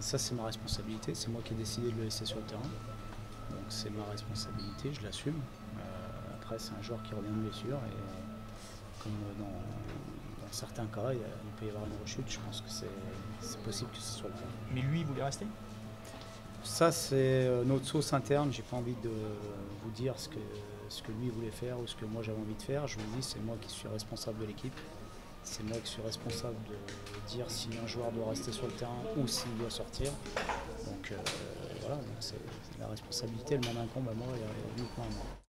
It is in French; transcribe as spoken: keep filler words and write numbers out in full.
Ça, c'est ma responsabilité. C'est moi qui ai décidé de le laisser sur le terrain. Donc c'est ma responsabilité, je l'assume. Euh, après, c'est un joueur qui revient de blessure et euh, comme dans, dans certains cas, il, y a, il peut y avoir une rechute. Je pense que c'est possible que ce soit le cas. Mais lui, il voulait rester? Ça, c'est notre sauce interne. J'ai pas envie de vous dire ce que, ce que lui voulait faire ou ce que moi j'avais envie de faire. Je vous dis, c'est moi qui suis responsable de l'équipe. C'est moi qui suis responsable de dire si un joueur doit rester sur le terrain ou s'il doit sortir. Donc euh, voilà, c'est la responsabilité, elle m'en incombe à moi et uniquement à moi.